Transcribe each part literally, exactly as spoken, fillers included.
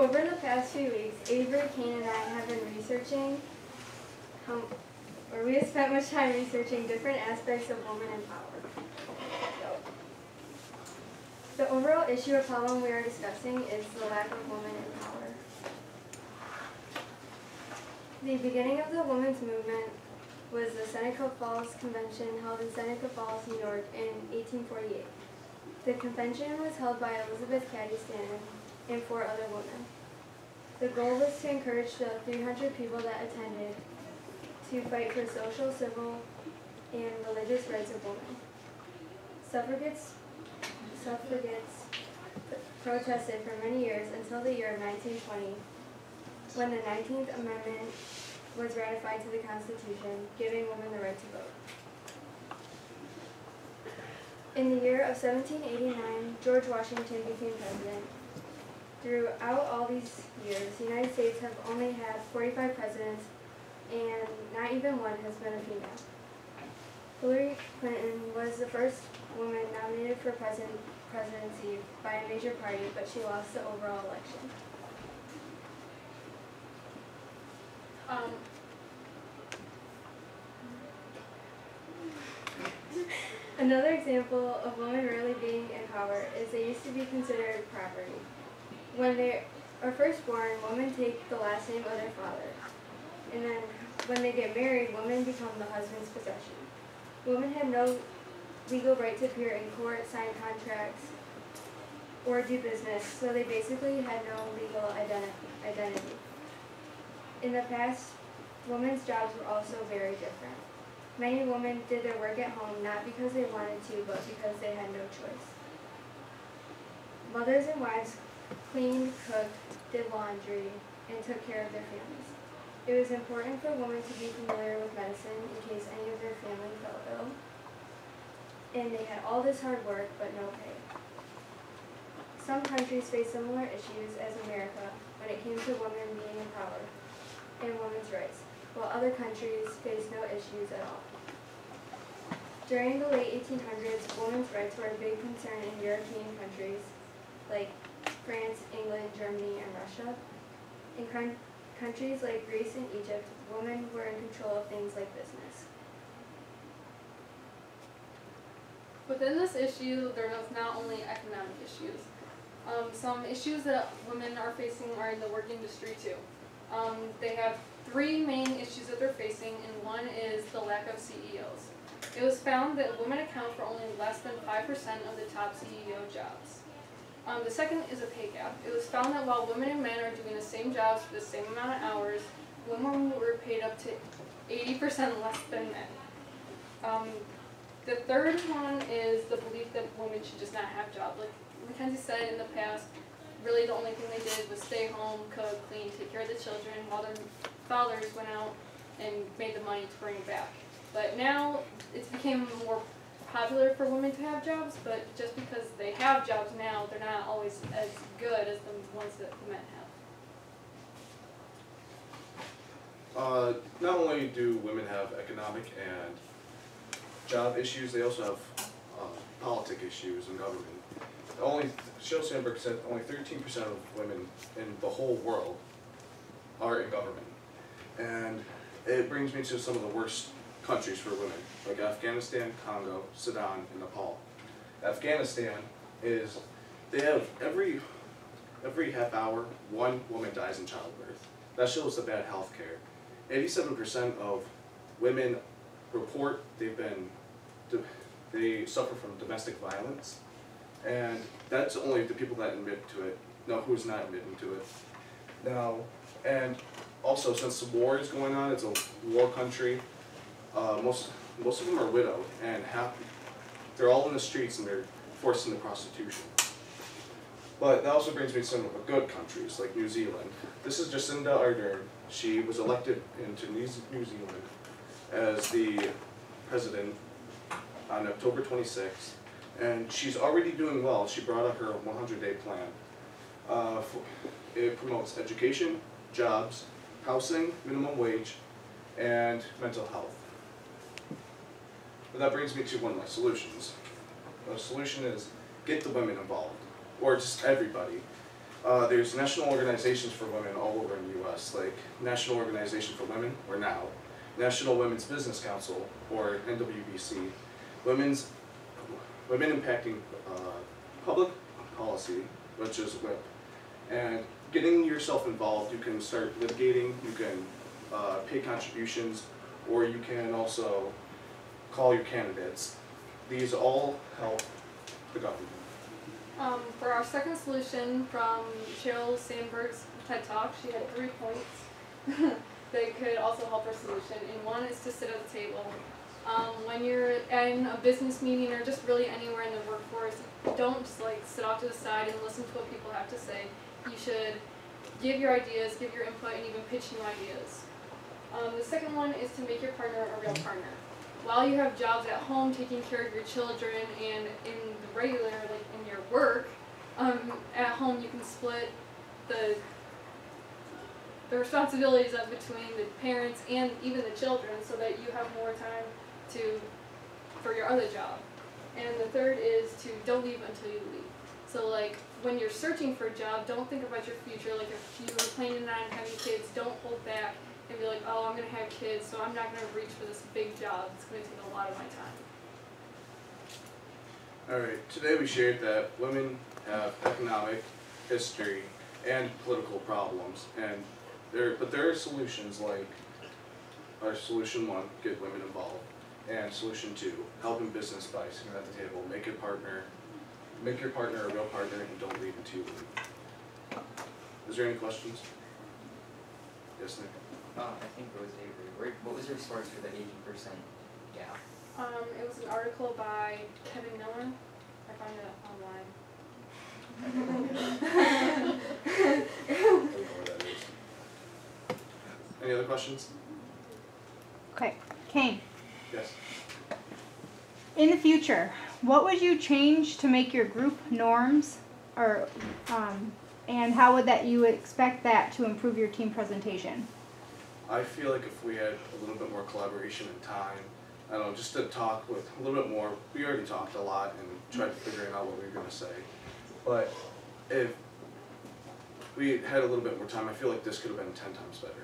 over the past few weeks, Avery, Kane, and I have been researching, um, or we have spent much time researching different aspects of women in power. So, the overall issue or problem we are discussing is the lack of women in power. The beginning of the women's movement was the Seneca Falls Convention held in Seneca Falls, New York in eighteen forty-eight. The convention was held by Elizabeth Cady Stanton and four other women. The goal was to encourage the three hundred people that attended to fight for social, civil, and religious rights of women. Suffragettes, suffragettes protested for many years until the year of nineteen twenty, when the nineteenth Amendment was ratified to the Constitution, giving women the right to vote. In the year of seventeen eighty-nine, George Washington became president. Throughout all these years, the United States have only had forty-five presidents, and not even one has been a female. Hillary Clinton was the first woman nominated for president, presidency by a major party, but she lost the overall election. Um, Another example of women really being in power is they used to be considered property. When they are first born, women take the last name of their father. And then when they get married, women become the husband's possession. Women had no legal right to appear in court, sign contracts, or do business, so they basically had no legal identi- identity. In the past, women's jobs were also very different. Many women did their work at home not because they wanted to, but because they had no choice. Mothers and wives cleaned, cooked, did laundry, and took care of their families. It was important for women to be familiar with medicine in case any of their family fell ill. And they had all this hard work, but no pay. Some countries face similar issues as America when it came to women being in power and women's rights, while other countries face no issues at all. During the late eighteen hundreds, women's rights were a big concern in European countries like France, England, Germany, and Russia. In con- countries like Greece and Egypt, women were in control of things like business. Within this issue, there is not only economic issues. Um, some issues that women are facing are in the work industry too. Um, they have three main issues that they're facing, and one is the lack of C E Os. It was found that women account for only less than five percent of the top C E O jobs. Um, the second is a pay gap. It was found that while women and men are doing the same jobs for the same amount of hours, women were paid up to eighty percent less than men. Um, the third one is the belief that women should just not have jobs. Like Mackenzie said in the past, really the only thing they did was stay home, cook, clean, take care of the children, while their fathers went out and made the money to bring it back. But now it's become more popular for women to have jobs, but just because they have jobs now, they're not always as good as the ones that the men have. Uh, not only do women have economic and job issues, they also have uh, politic issues in government. Only, Sheryl Sandberg said only thirteen percent of women in the whole world are in government. And it brings me to some of the worst countries for women, like Afghanistan, Congo, Sudan, and Nepal. Afghanistan is, they have every, every half hour, one woman dies in childbirth. That shows the bad health care. eighty-seven percent of women report they've been, they suffer from domestic violence. And that's only the people that admit to it. No, who's not admitting to it. Now, and also since the war is going on, it's a war country, uh, most, most of them are widowed and half, they're all in the streets and they're forced into prostitution. But that also brings me to some of the good countries, like New Zealand. This is Jacinda Ardern. She was elected into New Zealand as the president on October twenty-sixth. And she's already doing well. She brought up her one hundred day plan. Uh, for, it promotes education, jobs, housing, minimum wage, and mental health. But that brings me to one of my solutions. The solution is get the women involved, or just everybody. Uh, there's national organizations for women all over in the U S, like National Organization for Women, or NOW, National Women's Business Council, or N W B C, Women's Women Impacting uh, Public Policy, which is WHIP. And getting yourself involved, you can start litigating, you can uh, pay contributions, or you can also call your candidates. These all help the government. Um, for our second solution from Sheryl Sandberg's TED Talk, she had three points that could also help our solution. And one is to sit at the table. Um, when you're in a business meeting or just really anywhere in the workforce, don't just like sit off to the side and listen to what people have to say. You should give your ideas, give your input, and even pitch new ideas. Um, the second one is to make your partner a real partner. While you have jobs at home taking care of your children and in the regular, like in your work, um, at home you can split the the responsibilities up between the parents and even the children so that you have more time to for your other job. And the third is to don't leave until you leave. So like when you're searching for a job, don't think about your future. Like if you were planning on having kids, don't hold back and be like, oh, I'm going to have kids, so I'm not going to reach for this big job. It's going to take a lot of my time. Alright, today we shared that women have economic, history, and political problems, and there, but there are solutions like our solution one, get women involved, and solution two, helping business by sitting at the table, make your partner, make your partner a real partner, and don't leave until you leave. Is there any questions? Yes, Nick? Um, I think it was Avery. Where, what was your source for the eighty percent gap? Um, it was an article by Kevin Miller. I found it online. I don't know what that is. Any other questions? Okay, Kane, Yes. in the future, what would you change to make your group norms, or, um, and how would that you would expect that to improve your team presentation? I feel like if we had a little bit more collaboration and time, I don't know, just to talk with a little bit more, we already talked a lot and tried figuring out what we were going to say. But if we had a little bit more time, I feel like this could have been ten times better.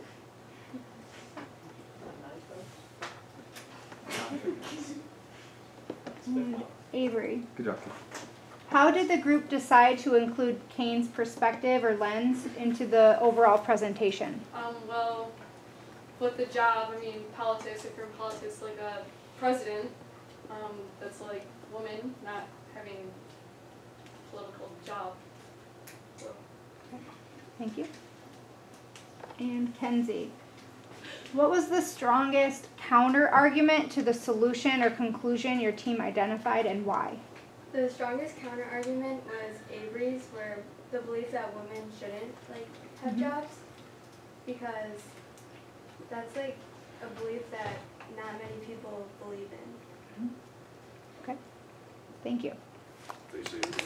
Mm, Avery, Good job. how did the group decide to include Kane's perspective or lens into the overall presentation? Um, well, with the job, I mean, politics, if you're in politics, like a president, um, that's like woman not having a political job. So. Thank you. And Kenzie, what was the strongest counter argument to the solution or conclusion your team identified, and why? The strongest counter argument was Avery's, where the belief that women shouldn't like have Mhm. jobs, because that's like a belief that not many people believe in. Okay, thank you. They say